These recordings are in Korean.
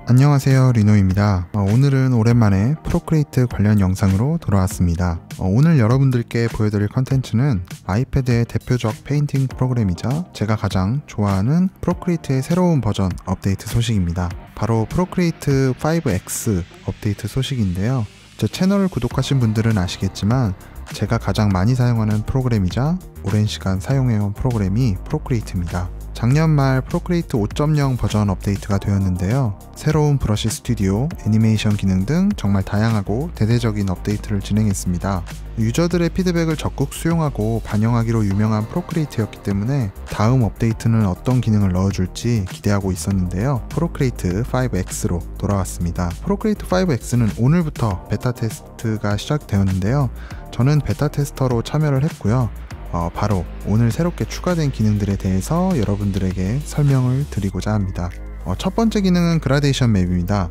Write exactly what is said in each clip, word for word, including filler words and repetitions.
안녕하세요, 리노입니다. 어, 오늘은 오랜만에 프로크리에이트 관련 영상으로 돌아왔습니다. 어, 오늘 여러분들께 보여드릴 컨텐츠는 아이패드의 대표적 페인팅 프로그램이자 제가 가장 좋아하는 프로크리에이트의 새로운 버전 업데이트 소식입니다. 바로 프로크리에이트 파이브 엑스 업데이트 소식인데요. 제 채널을 구독하신 분들은 아시겠지만 제가 가장 많이 사용하는 프로그램이자 오랜 시간 사용해온 프로그램이 프로크리에이트입니다. 작년 말 프로크리에이트 오 점 영 버전 업데이트가 되었는데요. 새로운 브러쉬 스튜디오, 애니메이션 기능 등 정말 다양하고 대대적인 업데이트를 진행했습니다. 유저들의 피드백을 적극 수용하고 반영하기로 유명한 프로크리에이트였기 때문에 다음 업데이트는 어떤 기능을 넣어줄지 기대하고 있었는데요. 프로크리에이트 파이브 엑스로 돌아왔습니다. 프로크리에이트 파이브 엑스는 오늘부터 베타 테스트가 시작되었는데요. 저는 베타 테스터로 참여를 했고요. 어, 바로 오늘 새롭게 추가된 기능들에 대해서 여러분들에게 설명을 드리고자 합니다. 어, 첫 번째 기능은 그라데이션 맵입니다.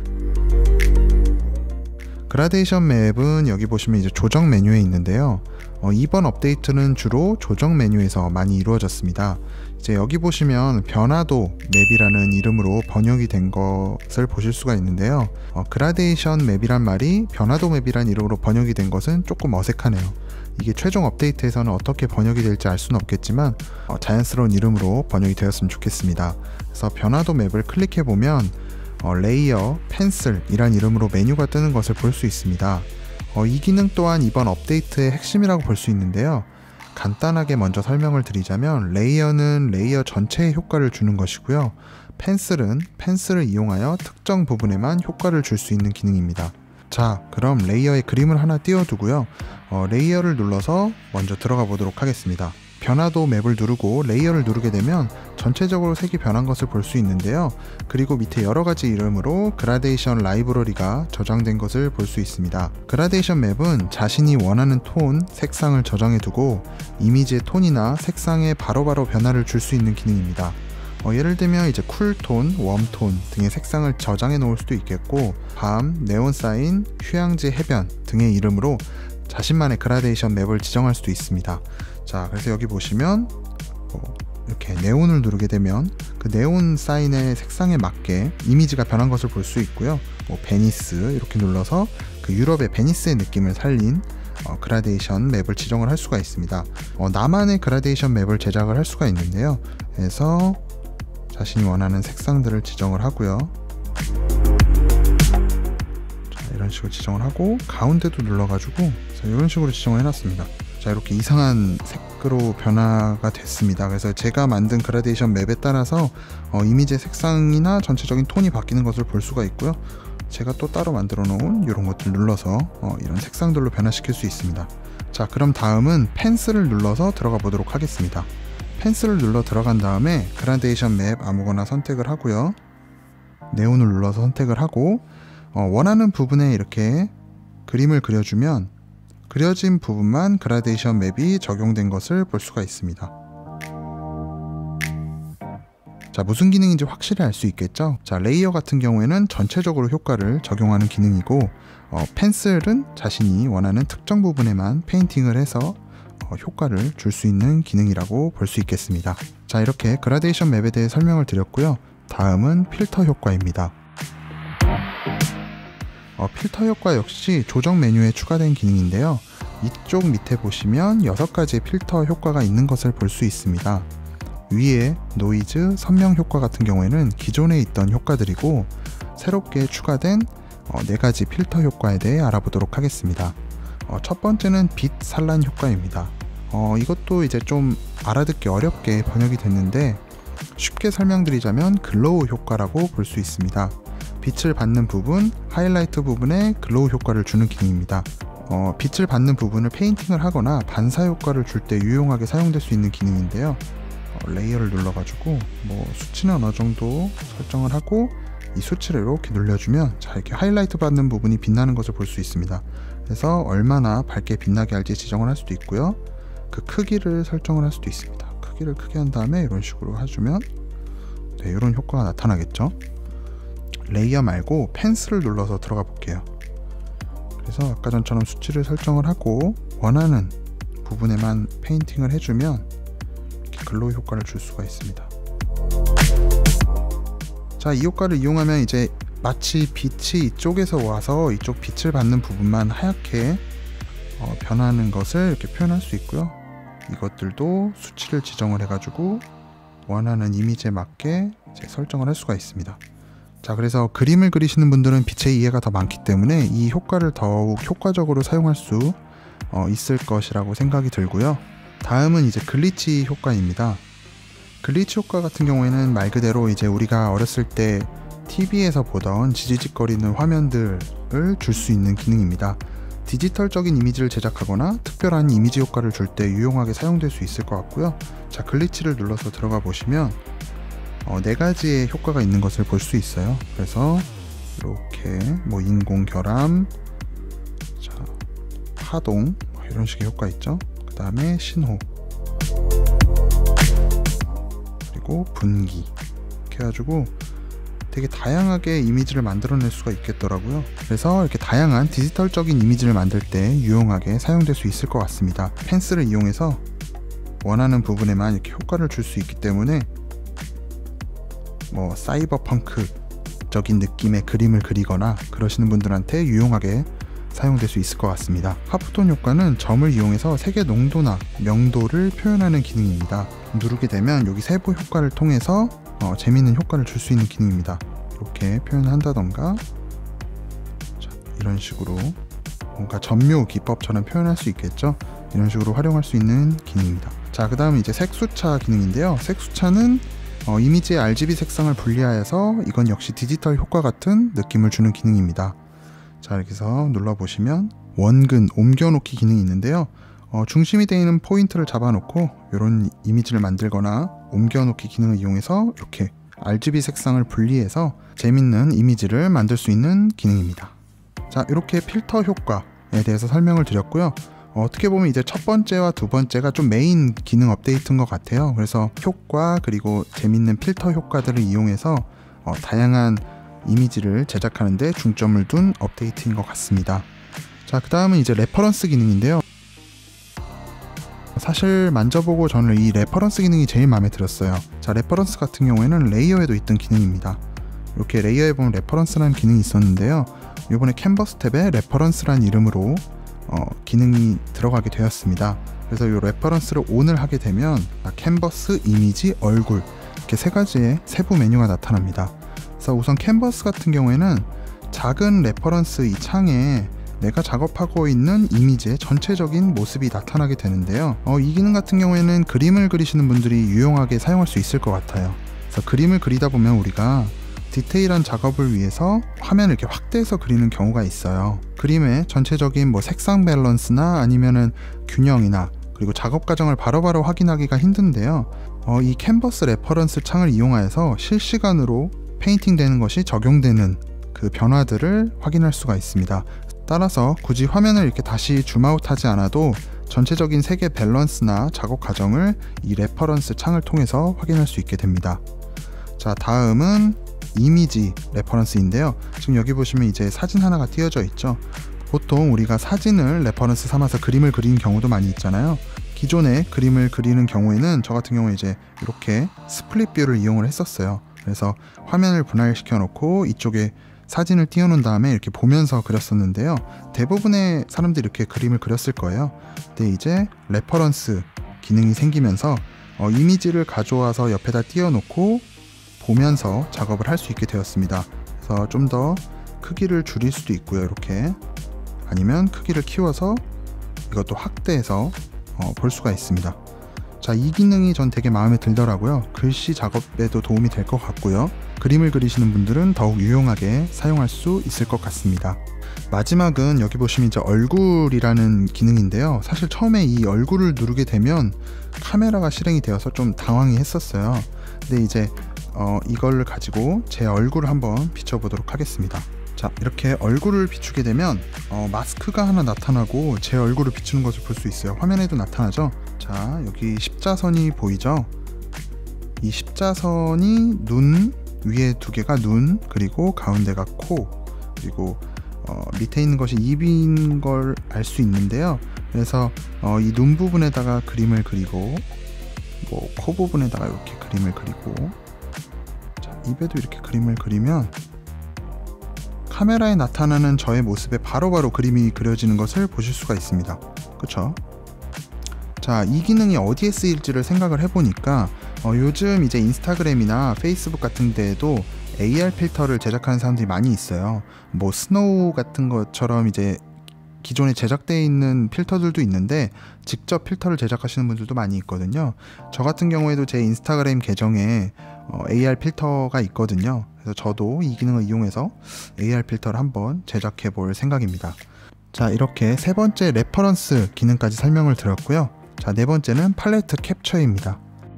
그라데이션 맵은 여기 보시면 이제 조정 메뉴에 있는데요. 어, 이번 업데이트는 주로 조정 메뉴에서 많이 이루어졌습니다. 이제 여기 보시면 변화도 맵이라는 이름으로 번역이 된 것을 보실 수가 있는데요. 어, 그라데이션 맵이란 말이 변화도 맵이란 이름으로 번역이 된 것은 조금 어색하네요. 이게 최종 업데이트에서는 어떻게 번역이 될지 알 수는 없겠지만 어, 자연스러운 이름으로 번역이 되었으면 좋겠습니다. 그래서 변화도 맵을 클릭해보면 어, 레이어, 펜슬 이란 이름으로 메뉴가 뜨는 것을 볼 수 있습니다. 어, 이 기능 또한 이번 업데이트의 핵심이라고 볼 수 있는데요. 간단하게 먼저 설명을 드리자면 레이어는 레이어 전체에 효과를 주는 것이고요. 펜슬은 펜슬을 이용하여 특정 부분에만 효과를 줄 수 있는 기능입니다. 자, 그럼 레이어에 그림을 하나 띄워두고요. 어, 레이어를 눌러서 먼저 들어가 보도록 하겠습니다. 변화도 맵을 누르고 레이어를 누르게 되면 전체적으로 색이 변한 것을 볼 수 있는데요. 그리고 밑에 여러가지 이름으로 그라데이션 라이브러리가 저장된 것을 볼 수 있습니다. 그라데이션 맵은 자신이 원하는 톤, 색상을 저장해 두고 이미지의 톤이나 색상에 바로바로 변화를 줄 수 있는 기능입니다. 어, 예를 들면 이제 쿨톤, 웜톤 등의 색상을 저장해 놓을 수도 있겠고 밤, 네온사인, 휴양지 해변 등의 이름으로 자신만의 그라데이션 맵을 지정할 수도 있습니다. 자, 그래서 여기 보시면 어, 이렇게 네온을 누르게 되면 그 네온 사인의 색상에 맞게 이미지가 변한 것을 볼 수 있고요. 뭐 베니스 이렇게 눌러서 그 유럽의 베니스의 느낌을 살린 어, 그라데이션 맵을 지정을 할 수가 있습니다. 어, 나만의 그라데이션 맵을 제작을 할 수가 있는데요. 그래서 자신이 원하는 색상들을 지정을 하고요. 자, 이런 식으로 지정을 하고 가운데도 눌러가지고 자, 이런 식으로 지정을 해놨습니다. 자, 이렇게 이상한 색으로 변화가 됐습니다. 그래서 제가 만든 그라데이션 맵에 따라서 어, 이미지의 색상이나 전체적인 톤이 바뀌는 것을 볼 수가 있고요. 제가 또 따로 만들어 놓은 이런 것들 눌러서 어, 이런 색상들로 변화시킬 수 있습니다. 자, 그럼 다음은 펜슬을 눌러서 들어가 보도록 하겠습니다. 펜슬을 눌러 들어간 다음에 그라데이션 맵 아무거나 선택을 하고요. 네온을 눌러서 선택을 하고 어, 원하는 부분에 이렇게 그림을 그려주면 그려진 부분만 그라데이션 맵이 적용된 것을 볼 수가 있습니다. 자, 무슨 기능인지 확실히 알 수 있겠죠? 자, 레이어 같은 경우에는 전체적으로 효과를 적용하는 기능이고 어, 펜슬은 자신이 원하는 특정 부분에만 페인팅을 해서 어, 효과를 줄 수 있는 기능이라고 볼 수 있겠습니다. 자, 이렇게 그라데이션 맵에 대해 설명을 드렸고요. 다음은 필터 효과입니다. 어, 필터 효과 역시 조정 메뉴에 추가된 기능인데요. 이쪽 밑에 보시면 여섯 가지의 필터 효과가 있는 것을 볼 수 있습니다. 위에 노이즈, 선명 효과 같은 경우에는 기존에 있던 효과들이고 새롭게 추가된 어, 네 가지 필터 효과에 대해 알아보도록 하겠습니다. 어, 첫 번째는 빛 산란 효과입니다. 어, 이것도 이제 좀 알아듣기 어렵게 번역이 됐는데 쉽게 설명드리자면 글로우 효과라고 볼 수 있습니다. 빛을 받는 부분, 하이라이트 부분에 글로우 효과를 주는 기능입니다. 어, 빛을 받는 부분을 페인팅을 하거나 반사 효과를 줄 때 유용하게 사용될 수 있는 기능인데요. 어, 레이어를 눌러가지고 뭐 수치는 어느 정도 설정을 하고 이 수치를 이렇게 눌러주면 자, 이렇게 하이라이트 받는 부분이 빛나는 것을 볼 수 있습니다. 그래서 얼마나 밝게 빛나게 할지 지정을 할 수도 있고요. 그 크기를 설정을 할 수도 있습니다. 크기를 크게 한 다음에 이런 식으로 해주면 네, 이런 효과가 나타나겠죠. 레이어 말고 펜슬을 눌러서 들어가 볼게요. 그래서 아까 전처럼 수치를 설정을 하고 원하는 부분에만 페인팅을 해주면 이렇게 글로우 효과를 줄 수가 있습니다. 자, 이 효과를 이용하면 이제 마치 빛이 이쪽에서 와서 이쪽 빛을 받는 부분만 하얗게 어, 변하는 것을 이렇게 표현할 수 있고요. 이것들도 수치를 지정을 해가지고 원하는 이미지에 맞게 이제 설정을 할 수가 있습니다. 자, 그래서 그림을 그리시는 분들은 빛의 이해가 더 많기 때문에 이 효과를 더욱 효과적으로 사용할 수 어, 있을 것이라고 생각이 들고요. 다음은 이제 글리치 효과입니다. 글리치 효과 같은 경우에는 말 그대로 이제 우리가 어렸을 때 티비에서 보던 지지직거리는 화면들을 줄 수 있는 기능입니다. 디지털적인 이미지를 제작하거나 특별한 이미지 효과를 줄 때 유용하게 사용될 수 있을 것 같고요. 자, 글리치를 눌러서 들어가 보시면 어, 네 가지의 효과가 있는 것을 볼 수 있어요. 그래서 이렇게 뭐 인공 결함, 자, 파동 이런 식의 효과 있죠. 그 다음에 신호, 그리고 분기, 이렇게 해가지고 되게 다양하게 이미지를 만들어낼 수가 있겠더라고요. 그래서 이렇게 다양한 디지털적인 이미지를 만들 때 유용하게 사용될 수 있을 것 같습니다. 펜슬을 이용해서 원하는 부분에만 이렇게 효과를 줄 수 있기 때문에 뭐 사이버펑크적인 느낌의 그림을 그리거나 그러시는 분들한테 유용하게 사용될 수 있을 것 같습니다. 하프톤 효과는 점을 이용해서 색의 농도나 명도를 표현하는 기능입니다. 누르게 되면 여기 세부 효과를 통해서 어, 재미있는 효과를 줄 수 있는 기능입니다. 이렇게 표현한다던가, 자, 이런 식으로 뭔가 점묘 기법처럼 표현할 수 있겠죠. 이런 식으로 활용할 수 있는 기능입니다. 자, 그 다음 이제 색수차 기능인데요. 색수차는 어, 이미지의 알지비 색상을 분리하여서 이건 역시 디지털 효과 같은 느낌을 주는 기능입니다. 자, 이렇게 해서 눌러보시면 원근 옮겨놓기 기능이 있는데요. 어, 중심이 되어 있는 포인트를 잡아놓고 이런 이미지를 만들거나 옮겨놓기 기능을 이용해서 이렇게 알지비 색상을 분리해서 재밌는 이미지를 만들 수 있는 기능입니다. 자, 이렇게 필터 효과에 대해서 설명을 드렸고요. 어, 어떻게 보면 이제 첫 번째와 두 번째가 좀 메인 기능 업데이트인 것 같아요. 그래서 효과 그리고 재밌는 필터 효과들을 이용해서 어, 다양한 이미지를 제작하는 데 중점을 둔 업데이트인 것 같습니다. 자, 그 다음은 이제 레퍼런스 기능인데요. 사실 만져보고 저는 이 레퍼런스 기능이 제일 마음에 들었어요. 자, 레퍼런스 같은 경우에는 레이어에도 있던 기능입니다. 이렇게 레이어에 보면 레퍼런스라는 기능이 있었는데요. 이번에 캔버스 탭에 레퍼런스라는 이름으로 어, 기능이 들어가게 되었습니다. 그래서 이 레퍼런스를 ON을 하게 되면 캔버스, 이미지, 얼굴 이렇게 세 가지의 세부 메뉴가 나타납니다. 그래서 우선 캔버스 같은 경우에는 작은 레퍼런스 이 창에 내가 작업하고 있는 이미지의 전체적인 모습이 나타나게 되는데요. 어, 이 기능 같은 경우에는 그림을 그리시는 분들이 유용하게 사용할 수 있을 것 같아요. 그래서 그림을 그리다 보면 우리가 디테일한 작업을 위해서 화면을 이렇게 확대해서 그리는 경우가 있어요. 그림의 전체적인 뭐 색상 밸런스나 아니면은 균형이나 그리고 작업 과정을 바로바로 확인하기가 힘든데요. 어, 이 캔버스 레퍼런스 창을 이용하여서 실시간으로 페인팅 되는 것이 적용되는 그 변화들을 확인할 수가 있습니다. 따라서 굳이 화면을 이렇게 다시 줌아웃 하지 않아도 전체적인 색의 밸런스나 작업 과정을 이 레퍼런스 창을 통해서 확인할 수 있게 됩니다. 자, 다음은 이미지 레퍼런스인데요. 지금 여기 보시면 이제 사진 하나가 띄어져 있죠. 보통 우리가 사진을 레퍼런스 삼아서 그림을 그리는 경우도 많이 있잖아요. 기존에 그림을 그리는 경우에는 저 같은 경우에 이제 이렇게 스플릿 뷰를 이용을 했었어요. 그래서 화면을 분할시켜 놓고 이쪽에 사진을 띄워놓은 다음에 이렇게 보면서 그렸었는데요. 대부분의 사람들이 이렇게 그림을 그렸을 거예요. 근데 이제 레퍼런스 기능이 생기면서 어, 이미지를 가져와서 옆에다 띄워놓고 보면서 작업을 할 수 있게 되었습니다. 그래서 좀 더 크기를 줄일 수도 있고요. 이렇게 아니면 크기를 키워서 이것도 확대해서 어, 볼 수가 있습니다. 자, 이 기능이 전 되게 마음에 들더라고요. 글씨 작업에도 도움이 될 것 같고요. 그림을 그리시는 분들은 더욱 유용하게 사용할 수 있을 것 같습니다. 마지막은 여기 보시면 이제 얼굴이라는 기능인데요. 사실 처음에 이 얼굴을 누르게 되면 카메라가 실행이 되어서 좀 당황이 했었어요. 근데 이제 어, 이걸 가지고 제 얼굴을 한번 비춰보도록 하겠습니다. 자, 이렇게 얼굴을 비추게 되면 어, 마스크가 하나 나타나고 제 얼굴을 비추는 것을 볼 수 있어요. 화면에도 나타나죠. 자, 여기 십자선이 보이죠. 이 십자선이 눈 위에 두 개가 눈, 그리고 가운데가 코, 그리고 어, 밑에 있는 것이 입인 걸 알 수 있는데요. 그래서 어, 이 눈 부분에다가 그림을 그리고 뭐 코 부분에다가 이렇게 그림을 그리고, 자, 입에도 이렇게 그림을 그리면 카메라에 나타나는 저의 모습에 바로바로 그림이 그려지는 것을 보실 수가 있습니다. 그쵸? 자, 이 기능이 어디에 쓰일지를 생각을 해보니까 어, 요즘 이제 인스타그램이나 페이스북 같은 데에도 에이알 필터를 제작하는 사람들이 많이 있어요. 뭐 스노우 같은 것처럼 이제 기존에 제작되어 있는 필터들도 있는데 직접 필터를 제작하시는 분들도 많이 있거든요. 저 같은 경우에도 제 인스타그램 계정에 어, 에이알 필터가 있거든요. 그래서 저도 이 기능을 이용해서 에이알 필터를 한번 제작해 볼 생각입니다. 자, 이렇게 세 번째 레퍼런스 기능까지 설명을 드렸고요. 자, 네 번째는 팔레트 캡처입니다.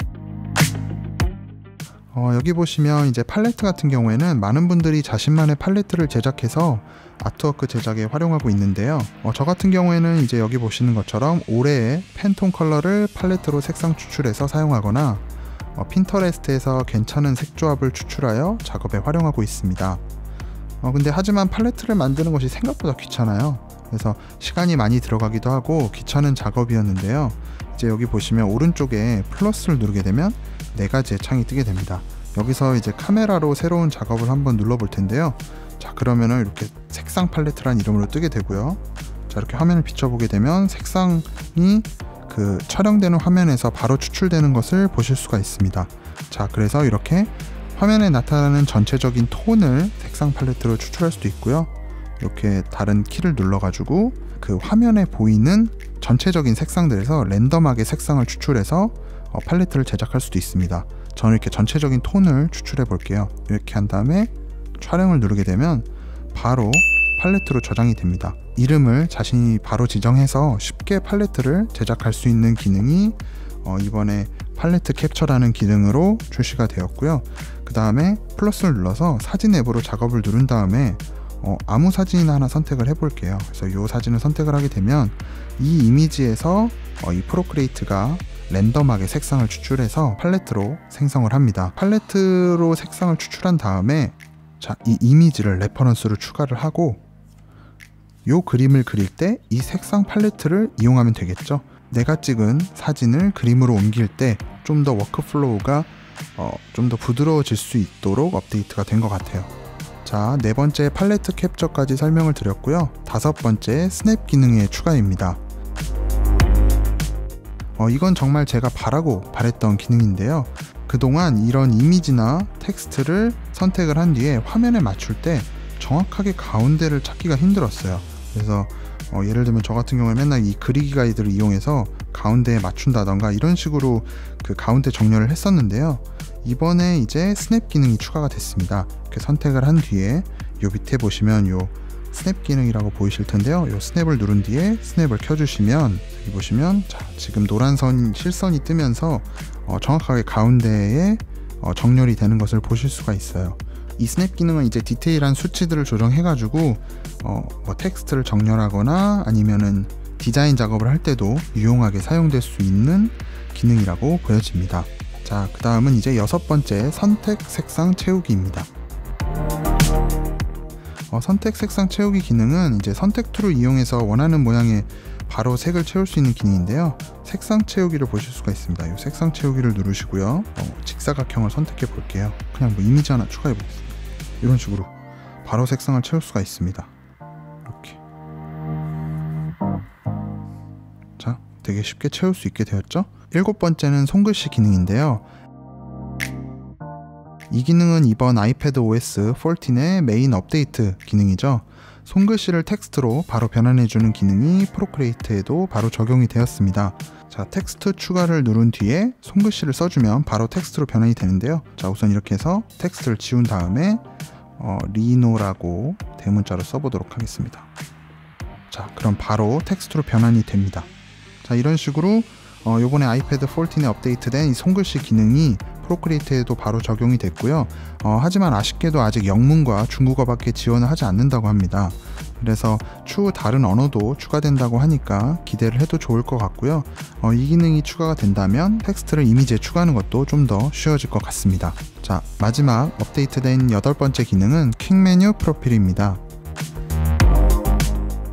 어, 여기 보시면 이제 팔레트 같은 경우에는 많은 분들이 자신만의 팔레트를 제작해서 아트워크 제작에 활용하고 있는데요. 어, 저 같은 경우에는 이제 여기 보시는 것처럼 올해의 팬톤 컬러를 팔레트로 색상 추출해서 사용하거나 어, 핀터레스트에서 괜찮은 색조합을 추출하여 작업에 활용하고 있습니다. 어, 근데 하지만 팔레트를 만드는 것이 생각보다 귀찮아요. 그래서 시간이 많이 들어가기도 하고 귀찮은 작업이었는데요. 이제 여기 보시면 오른쪽에 플러스를 누르게 되면 네 가지의 창이 뜨게 됩니다. 여기서 이제 카메라로 새로운 작업을 한번 눌러볼 텐데요. 자, 그러면은 이렇게 색상 팔레트란 이름으로 뜨게 되고요. 자, 이렇게 화면을 비춰보게 되면 색상이 그 촬영되는 화면에서 바로 추출되는 것을 보실 수가 있습니다. 자, 그래서 이렇게 화면에 나타나는 전체적인 톤을 색상 팔레트로 추출할 수도 있고요. 이렇게 다른 키를 눌러가지고 그 화면에 보이는 전체적인 색상들에서 랜덤하게 색상을 추출해서 어, 팔레트를 제작할 수도 있습니다. 저는 이렇게 전체적인 톤을 추출해 볼게요. 이렇게 한 다음에 촬영을 누르게 되면 바로 팔레트로 저장이 됩니다. 이름을 자신이 바로 지정해서 쉽게 팔레트를 제작할 수 있는 기능이 어, 이번에 팔레트 캡처라는 기능으로 출시가 되었고요. 그 다음에 플러스를 눌러서 사진 앱으로 작업을 누른 다음에 어, 아무 사진이나 하나 선택을 해볼게요. 그래서 이 사진을 선택을 하게 되면 이 이미지에서 어, 이 프로크리에이트가 랜덤하게 색상을 추출해서 팔레트로 생성을 합니다. 팔레트로 색상을 추출한 다음에 자, 이 이미지를 레퍼런스로 추가를 하고 이 그림을 그릴 때 이 색상 팔레트를 이용하면 되겠죠. 내가 찍은 사진을 그림으로 옮길 때 좀 더 워크플로우가 어, 좀 더 부드러워질 수 있도록 업데이트가 된 것 같아요. 자, 네 번째 팔레트 캡처까지 설명을 드렸고요. 다섯 번째 스냅 기능의 추가입니다. 어, 이건 정말 제가 바라고 바랬던 기능인데요. 그동안 이런 이미지나 텍스트를 선택을 한 뒤에 화면에 맞출 때 정확하게 가운데를 찾기가 힘들었어요. 그래서 어, 예를 들면 저 같은 경우에 맨날 이 그리기 가이드를 이용해서 가운데에 맞춘다던가 이런 식으로 그 가운데 정렬을 했었는데요. 이번에 이제 스냅 기능이 추가가 됐습니다. 이렇게 선택을 한 뒤에 요 밑에 보시면 요 스냅 기능이라고 보이실 텐데요. 요 스냅을 누른 뒤에 스냅을 켜주시면 여기 보시면 자, 지금 노란 선 실선이 뜨면서 어, 정확하게 가운데에 어, 정렬이 되는 것을 보실 수가 있어요. 이 스냅 기능은 이제 디테일한 수치들을 조정해가지고 어, 뭐 텍스트를 정렬하거나 아니면은 디자인 작업을 할 때도 유용하게 사용될 수 있는 기능이라고 보여집니다. 자, 그 다음은 이제 여섯 번째 선택 색상 채우기입니다. 어, 선택 색상 채우기 기능은 이제 선택 툴을 이용해서 원하는 모양의 바로 색을 채울 수 있는 기능인데요. 색상 채우기를 보실 수가 있습니다. 이 색상 채우기를 누르시고요. 어, 직사각형을 선택해 볼게요. 그냥 뭐 이미지 하나 추가해 보겠습니다. 이런 식으로 바로 색상을 채울 수가 있습니다. 이렇게. 자, 되게 쉽게 채울 수 있게 되었죠? 일곱 번째는 손글씨 기능인데요. 이 기능은 이번 아이패드 오에스 십사의 메인 업데이트 기능이죠. 손글씨를 텍스트로 바로 변환해주는 기능이 프로크리에이트에도 바로 적용이 되었습니다. 자, 텍스트 추가를 누른 뒤에 손글씨를 써주면 바로 텍스트로 변환이 되는데요. 자, 우선 이렇게 해서 텍스트를 지운 다음에 어, 리노라고 대문자로 써보도록 하겠습니다. 자, 그럼 바로 텍스트로 변환이 됩니다. 자, 이런 식으로 어, 요번에 아이패드 십사에 업데이트된 이 손글씨 기능이 프로크리에이트에도 바로 적용이 됐고요. 어, 하지만 아쉽게도 아직 영문과 중국어밖에 지원을 하지 않는다고 합니다. 그래서 추후 다른 언어도 추가된다고 하니까 기대를 해도 좋을 것 같고요. 어, 이 기능이 추가가 된다면 텍스트를 이미지에 추가하는 것도 좀 더 쉬워질 것 같습니다. 자, 마지막 업데이트된 여덟 번째 기능은 퀵 메뉴 프로필입니다.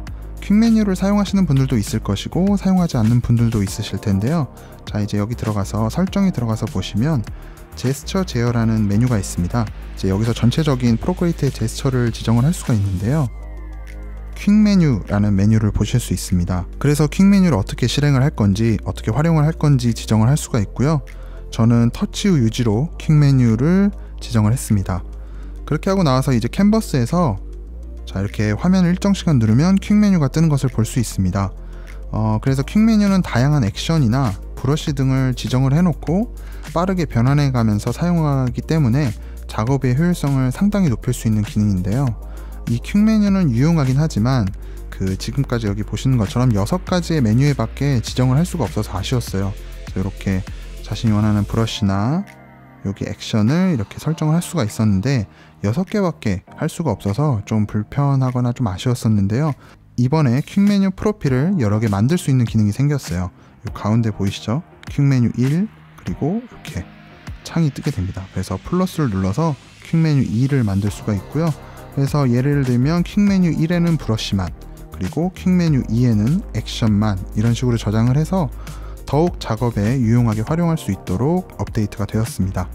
퀵 메뉴를 사용하시는 분들도 있을 것이고 사용하지 않는 분들도 있으실 텐데요. 자, 이제 여기 들어가서 설정에 들어가서 보시면 제스처 제어라는 메뉴가 있습니다. 이제 여기서 전체적인 프로크리에이트의 제스처를 지정을 할 수가 있는데요. 퀵 메뉴라는 메뉴를 보실 수 있습니다. 그래서 퀵 메뉴를 어떻게 실행을 할 건지, 어떻게 활용을 할 건지 지정을 할 수가 있고요. 저는 터치 후 유지로 퀵 메뉴를 지정을 했습니다. 그렇게 하고 나와서 이제 캔버스에서 자, 이렇게 화면을 일정 시간 누르면 퀵 메뉴가 뜨는 것을 볼 수 있습니다. 어, 그래서 퀵 메뉴는 다양한 액션이나 브러쉬 등을 지정을 해놓고 빠르게 변환해 가면서 사용하기 때문에 작업의 효율성을 상당히 높일 수 있는 기능인데요. 이 퀵 메뉴는 유용하긴 하지만 그 지금까지 여기 보시는 것처럼 여섯 가지의 메뉴에 밖에 지정을 할 수가 없어서 아쉬웠어요. 이렇게 자신이 원하는 브러쉬나 여기 액션을 이렇게 설정을 할 수가 있었는데 여섯 개밖에 할 수가 없어서 좀 불편하거나 좀 아쉬웠었는데요. 이번에 퀵 메뉴 프로필을 여러 개 만들 수 있는 기능이 생겼어요. 이 가운데 보이시죠? 퀵 메뉴 일, 그리고 이렇게 창이 뜨게 됩니다. 그래서 플러스를 눌러서 퀵 메뉴 이를 만들 수가 있고요. 그래서 예를 들면 퀵 메뉴 일에는 브러쉬만, 그리고 퀵 메뉴 이에는 액션만, 이런 식으로 저장을 해서 더욱 작업에 유용하게 활용할 수 있도록 업데이트가 되었습니다.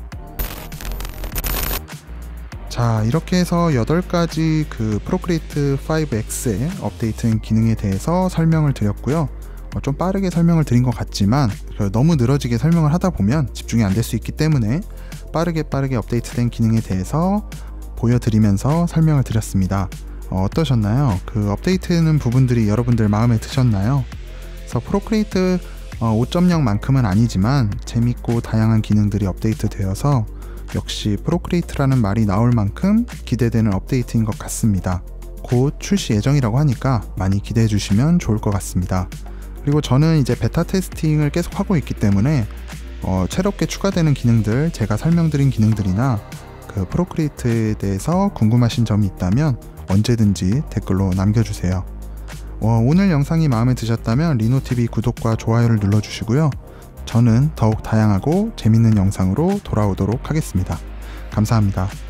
자, 이렇게 해서 여덟 가지 그 프로크리에이트 파이브 엑스의 업데이트 기능에 대해서 설명을 드렸고요. 어, 좀 빠르게 설명을 드린 것 같지만 너무 늘어지게 설명을 하다 보면 집중이 안 될 수 있기 때문에 빠르게 빠르게 업데이트된 기능에 대해서 보여드리면서 설명을 드렸습니다. 어, 어떠셨나요? 그 업데이트는 부분들이 여러분들 마음에 드셨나요? 그래서 프로크리에이트 어, 오 점 영만큼은 아니지만 재밌고 다양한 기능들이 업데이트 되어서 역시 프로크리에이트라는 말이 나올 만큼 기대되는 업데이트인 것 같습니다. 곧 출시 예정이라고 하니까 많이 기대해 주시면 좋을 것 같습니다. 그리고 저는 이제 베타 테스팅을 계속 하고 있기 때문에 어, 새롭게 추가되는 기능들, 제가 설명드린 기능들이나 그 프로크리에이트에 대해서 궁금하신 점이 있다면 언제든지 댓글로 남겨주세요. 어, 오늘 영상이 마음에 드셨다면 리노티비 구독과 좋아요를 눌러주시고요. 저는 더욱 다양하고 재밌는 영상으로 돌아오도록 하겠습니다. 감사합니다.